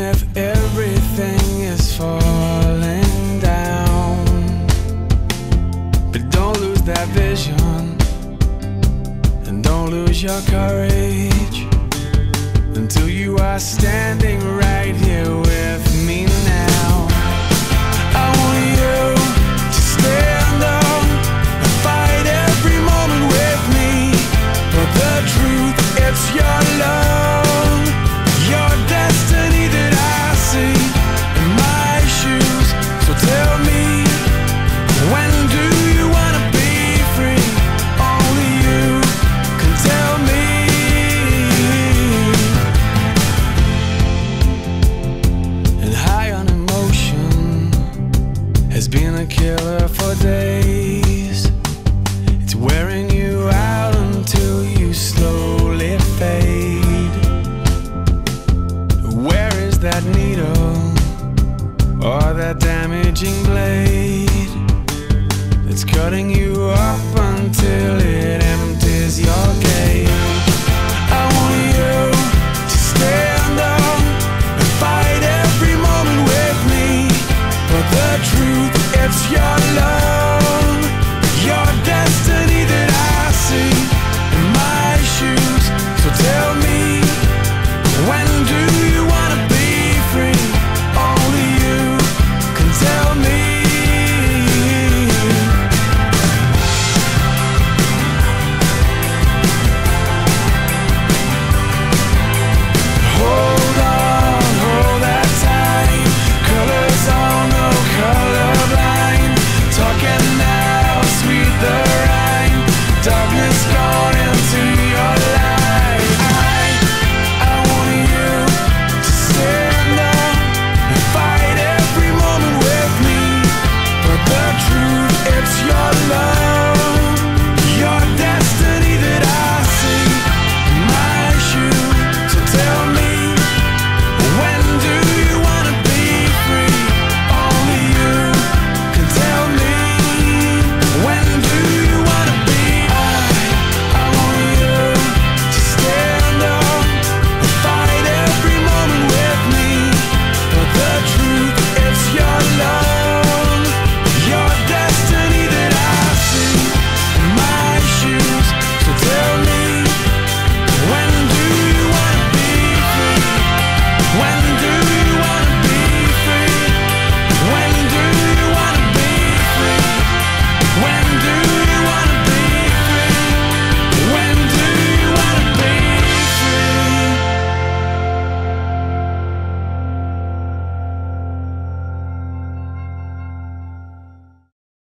if everything is falling down, but don't lose that vision, and don't lose your courage until you are standing right here with me now. I want you to stand up and fight every moment with me, but the truth, it's your love, your destiny that I see in my shoes. So tell me, when do you want to be free? Only you can tell me. And high on emotion has been a killer for days. It's wearing you out until you slowly fade. Where is that needle or that damaging blade that's cutting you up until it empties your cage? I want you